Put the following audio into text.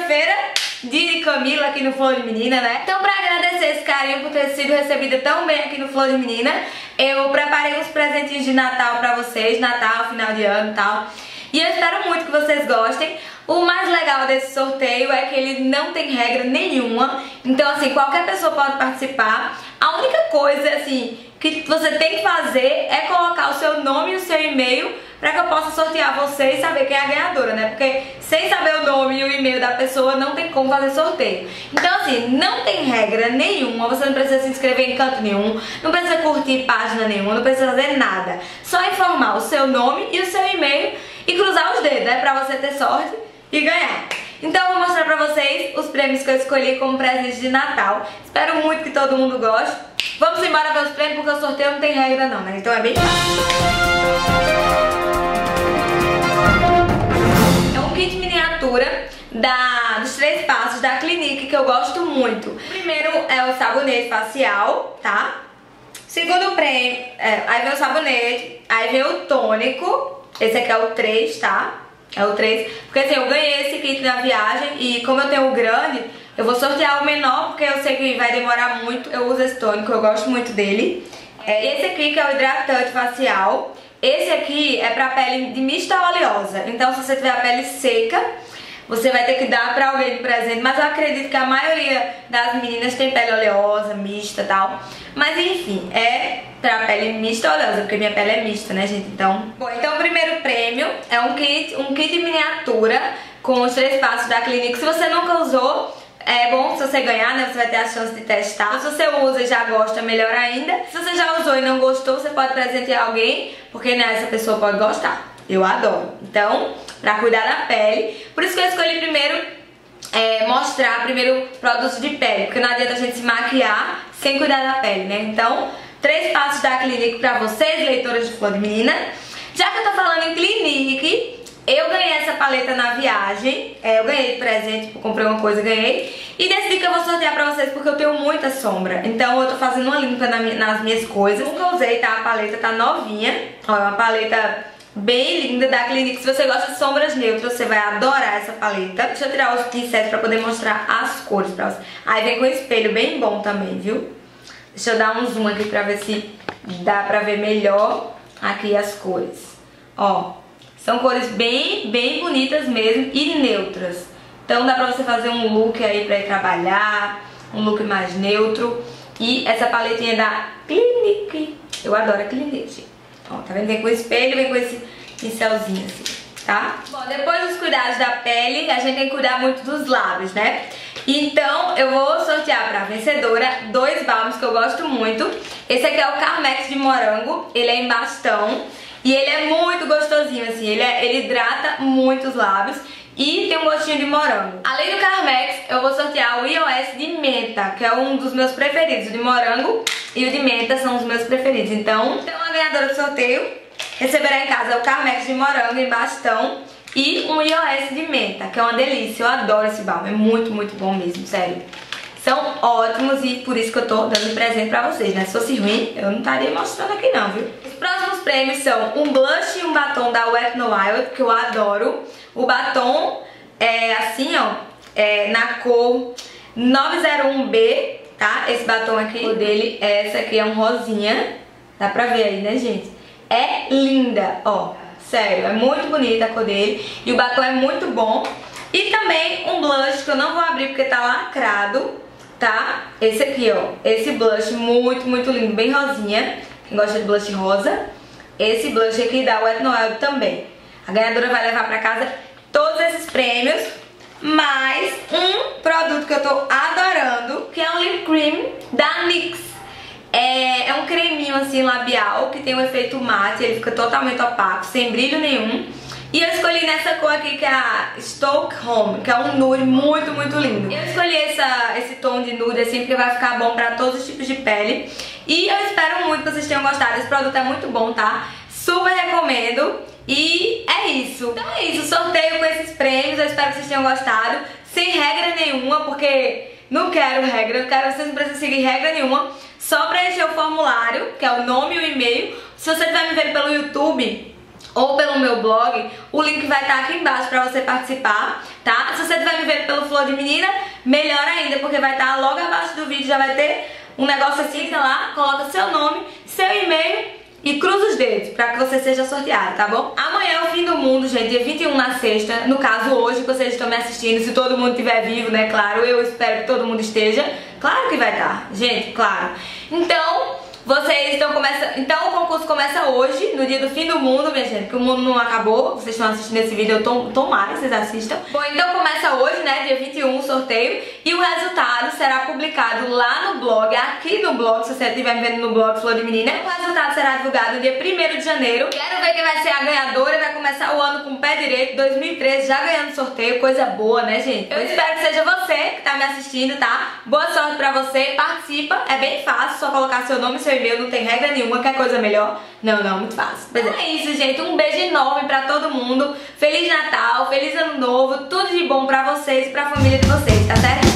quarta-feira de Camila aqui no Flor de Menina, né? Então, pra agradecer esse carinho por ter sido recebida tão bem aqui no Flor de Menina, eu preparei uns presentinhos de Natal pra vocês, Natal, final de ano e tal. E eu espero muito que vocês gostem. O mais legal desse sorteio é que ele não tem regra nenhuma. Então, assim, qualquer pessoa pode participar. A única coisa, assim, que você tem que fazer é colocar o seu nome e o seu e-mail para que eu possa sortear você e saber quem é a ganhadora, né? Porque sem saber o nome e o e-mail da pessoa não tem como fazer sorteio. Então, assim, não tem regra nenhuma, você não precisa se inscrever em canto nenhum, não precisa curtir página nenhuma, não precisa fazer nada. Só informar o seu nome e o seu e-mail e cruzar os dedos, né? Pra você ter sorte e ganhar. Então eu vou mostrar pra vocês os prêmios que eu escolhi como presente de Natal. Espero muito que todo mundo goste. Vamos embora ver os prêmios, porque o sorteio não tem regra não, né? Então é bem fácil. É um kit miniatura dos 3 passos da Clinique que eu gosto muito. O primeiro é o sabonete facial, tá? Segundo prêmio, aí vem o sabonete, aí vem o tônico. Esse aqui é o 3, tá? É o 3, porque assim, eu ganhei esse kit na viagem e como eu tenho o grande, eu vou sortear o menor porque eu sei que vai demorar muito. Eu uso esse tônico, eu gosto muito dele. Esse aqui que é o hidratante facial. Esse aqui é pra pele de mista oleosa. Então se você tiver a pele seca, você vai ter que dar pra alguém de presente. Mas eu acredito que a maioria das meninas tem pele oleosa, mista e tal. Mas enfim, é pra pele mista oleosa, porque minha pele é mista, né, gente? Então, bom, então o primeiro prêmio é um kit miniatura com os 3 passos da Clinique. Se você nunca usou, é bom se você ganhar, né? Você vai ter a chance de testar. Se você usa e já gosta, melhor ainda. Se você já usou e não gostou, você pode presentear alguém, porque né, essa pessoa pode gostar. Eu adoro. Então, pra cuidar da pele. Por isso que eu escolhi primeiro mostrar primeiro produtos de pele, porque não adianta a gente se maquiar sem cuidar da pele, né? Então, 3 passos da Clinique pra vocês, leitoras de Flor de Menina. Já que eu tô falando em Clinique, eu ganhei essa paleta na viagem. Eu ganhei de presente, tipo, comprei uma coisa e ganhei. E decidi que eu vou sortear pra vocês porque eu tenho muita sombra. Então eu tô fazendo uma limpa nas minhas coisas. Nunca usei, tá? A paleta tá novinha. Ó, é uma paleta bem linda da Clinique. Se você gosta de sombras neutras, você vai adorar essa paleta. Deixa eu tirar os pincéis pra poder mostrar as cores pra vocês. Aí vem com espelho bem bom também, viu? Deixa eu dar um zoom aqui pra ver se dá pra ver melhor aqui as cores. Ó, são cores bem bonitas mesmo e neutras. Então dá pra você fazer um look aí pra ir trabalhar, um look mais neutro. E essa paletinha da Clinique, eu adoro a Clinique. Ó, tá vendo? Vem com espelho, vem com esse pincelzinho assim, tá? Bom, depois dos cuidados da pele, a gente tem que cuidar muito dos lábios, né? Então eu vou sortear pra vencedora 2 balmes que eu gosto muito. Esse aqui é o Carmex de morango, ele é em bastão. E ele é muito gostosinho, assim, ele hidrata muito os lábios e tem um gostinho de morango. Além do Carmex, eu vou sortear o iOS de menta, que é um dos meus preferidos. O de morango e o de menta são os meus preferidos. Então a ganhadora do sorteio receberá em casa o Carmex de morango em bastão e um iOS de menta, que é uma delícia. Eu adoro esse balm, é muito bom mesmo, sério. São ótimos e por isso que eu tô dando de presente pra vocês, né? Se fosse ruim, eu não estaria mostrando aqui não, viu? Os próximos prêmios são um blush e um batom da Wet n Wild, que eu adoro. O batom é assim, ó, na cor 901B, tá? Esse batom aqui, a cor dele, essa aqui é um rosinha. Dá pra ver aí, né, gente? É linda, ó, sério, é muito bonita a cor dele. E o batom é muito bom. E também um blush que eu não vou abrir porque tá lacrado, tá? Esse aqui, ó, esse blush muito lindo, bem rosinha. Quem gosta de blush rosa. Esse blush aqui da Wet n Wild também. A ganhadora vai levar pra casa todos esses prêmios, mais um produto que eu tô adorando, que é um lip cream da NYX. É um creminho assim labial que tem um efeito mate, ele fica totalmente opaco, sem brilho nenhum. E eu escolhi nessa cor aqui que é a Stockholm, que é um nude muito lindo. Eu escolhi esse tom de nude assim porque vai ficar bom pra todos os tipos de pele. E eu espero muito que vocês tenham gostado, esse produto é muito bom, tá? Super recomendo. E é isso. Então é isso, sorteio com esses prêmios, eu espero que vocês tenham gostado. Sem regra nenhuma, porque não quero regra, eu quero que vocês não precisam seguir regra nenhuma. Só preencher o formulário, que é o nome e o e-mail. Se você estiver me vendo pelo YouTube ou pelo meu blog, o link vai estar aqui embaixo pra você participar, tá? Se você estiver me vendo pelo Flor de Menina, melhor ainda, porque vai estar logo abaixo do vídeo, já vai ter um negócio assim, tá lá, coloca seu nome, seu e-mail e cruza os dedos pra que você seja sorteado, tá bom? Amanhã é o fim do mundo, gente, dia 21 na sexta, no caso hoje, que vocês estão me assistindo, se todo mundo estiver vivo, né, claro, eu espero que todo mundo esteja, claro que vai estar, gente, claro. Então, vocês estão começando. Então o concurso começa hoje, no dia do fim do mundo, minha gente, porque o mundo não acabou. Vocês estão assistindo esse vídeo, eu tomara que vocês assistam. Bom, então começa hoje, né, dia 21, o sorteio. E o resultado será publicado lá no blog, aqui no blog, se você estiver me vendo no blog Flor de Menina. O resultado será divulgado no dia 1º de janeiro. Quero ver quem vai ser a ganhadora. Vai começar o ano com o pé direito, 2013, já ganhando sorteio. Coisa boa, né, gente? Eu espero que seja você que tá me assistindo, tá? Boa sorte pra você, participa. É bem fácil, só colocar seu nome e seu e-mail, não tem regra nenhuma, quer coisa melhor? Não, muito fácil. Mas é isso, gente, um beijo enorme pra todo mundo, Feliz Natal, Feliz Ano Novo, tudo de bom pra vocês e pra família de vocês, tá certo?